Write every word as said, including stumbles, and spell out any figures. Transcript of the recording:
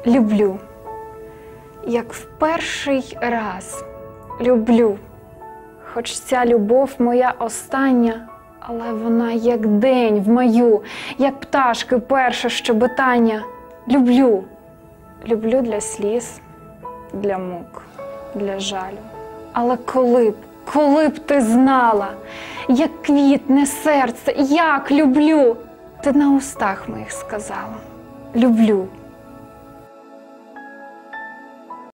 люблю, як в перший раз люблю. Хоч ця любов моя остання, але вона як день в маю, як пташки перше щебетання. Люблю, люблю для сліз, для мук, для жалю. Але коли б, коли б ти знала, як квітне серце, як люблю, ти на устах моїх сказала. Люблю.